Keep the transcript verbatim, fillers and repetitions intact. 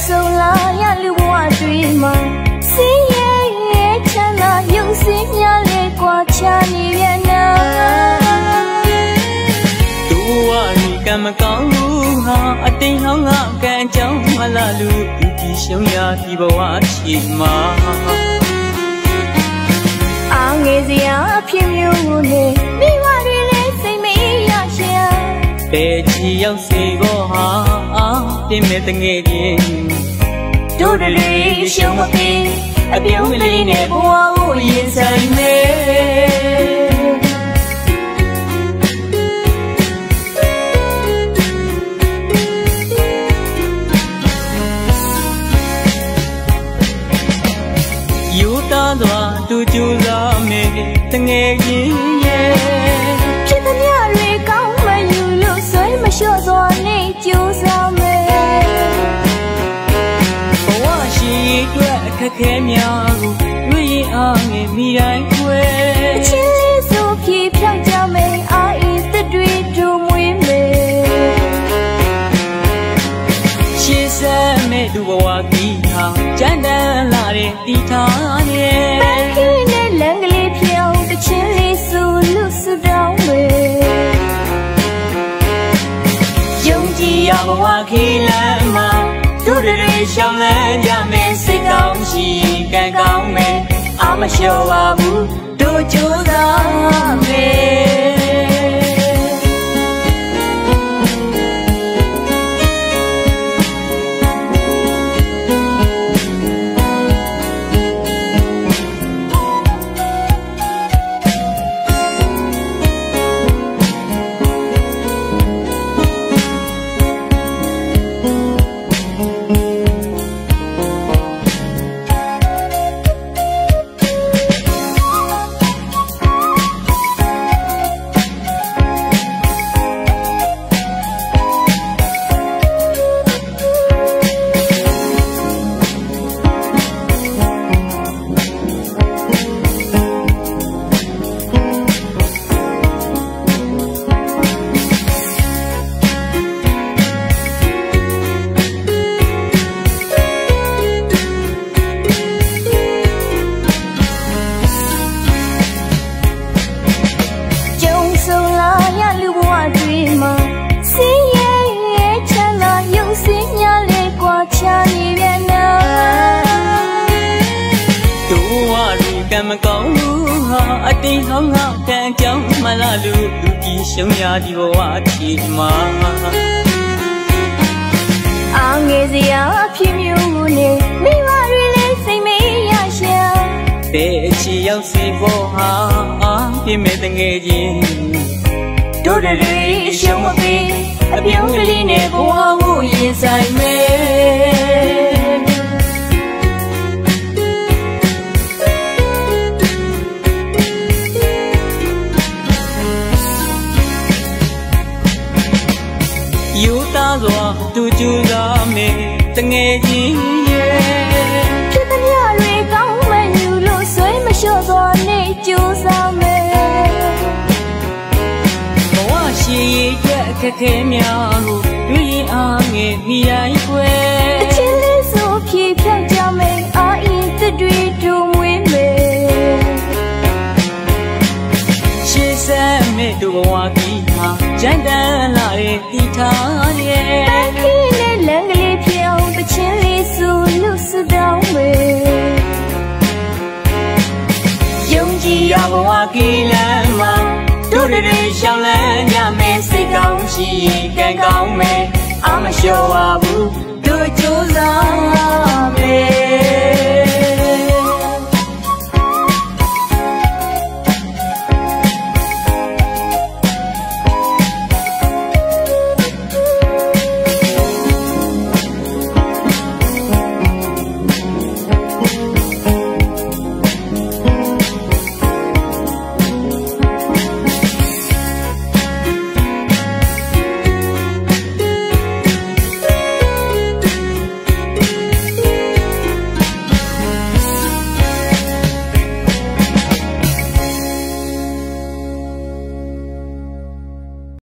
ဆုံလာရလူဘဝတွေမှာစင်းရဲ့ရဲ့ချမ်းသာရုပ်စင်းများလေကွာချာနေပြန်နာသူဝရီကံမကောင်းဘူးဟာအတိမ်ဟောင်းကကံကြောင်းမလာလူသူဒီရှုံးရဒီဘဝချီမှာအားငယ်စရာအဖြစ်မျိုးနဲ့မိဘတွေလည်းစိတ်မအေးရရှာဘယ်ချီရောက်စေကောဟာအားတင်မဲ့တငယ်ချင်းတို့တွေရှုံးမပြီးအပြုံးကလေးနဲ့ဘဝကိုရင်ဆိုင်မယ်ယူသားသွားသူကြိုးစားမယ်တငယ်ချင်းရဲ့ဖြစ်သမျှတွေကောင်းမှယူလို့ဆွဲမလျှော့စွာနဲ့ကြိုးစားမယ်ဘဝရှိအတွက်အခက်ခဲများကိုတွေ့ရင်အားငယ်မိတိုင်းခွဲအချင်းလေးဆိုဖြေဖြောက်ကြမယ်အာအေးသက်တွေတို့မွေးမယ်ရှေ့ဆက်မဲ့သူဘဝကြီးဟာကြမ်းတမ်းလာတဲ့တီထားနဲ့ပန်းခင်းနဲ့လမ်းကလေးဖြောင်းတချင်းလေးဆိုလူစုတောင်းမယ်ယုံကြည်ရဘဝခီးလမ်းမှာသူတွေရှောင်းလန်းကြမယ်စိတ်ကောင်းရှိကံကောင်းမယ်အာမလျှော့ပါဘူးတို့ကြိုးစားမယ်ကံမကောင်းဘူးဟာအတိမ်ဟောင်းကကံကြောင်းမလာလူသူကြီးရှုံးရဒီဘဝချီမှာအားငယ်စရာအဖြစ်မျိုးနဲ့မိဘတွေလည်းစိတ်မအေးရရှာဘယ်အချီရောက်စေဖို့ဟာအားပြမဲ့တငယ်ချင်းတို့တွေရှုံးမပြီးအပြုံးကလေးနဲ့ဘဝကိုရင်ဆိုင်မယ်ယူသားစွာသူကြိုးစားမယ်တငယ်ချင်းရဲ့ဖြစ်သမျှတွေကောင်းမှယူလို့ဆွဲမလျှော့စွာနဲ့ကြိုးစားမယ်ဘဝရှိရဲ့အခက်ခဲများကိုတွေ့ရင်အားငယ်မိတိုင်းခွဲအချင်းလေးဆိုဖြေဖြောက်ကြမယ်အာအေးသက်တွေတို့မွေးမယ်ရှေ့ဆက်မဲ့သူဘဝကြီးဟာကြမ်းတမ်းလာတဲ့တီထားရဲ့ပန်းခင်းနဲ့လမ်းကလေးဖြောင်းတချင်းလေးဆိုလူစုတောင်းမယ်ယုံကြည်ရဘဝကီလမ်းမှာတို့တွေရှောင်းလန်းကြမယ်စိတ်ကောင်းရှိကံကောင်းမယ်အာမလျှော့ပါဘူးတို့ကြိုးစား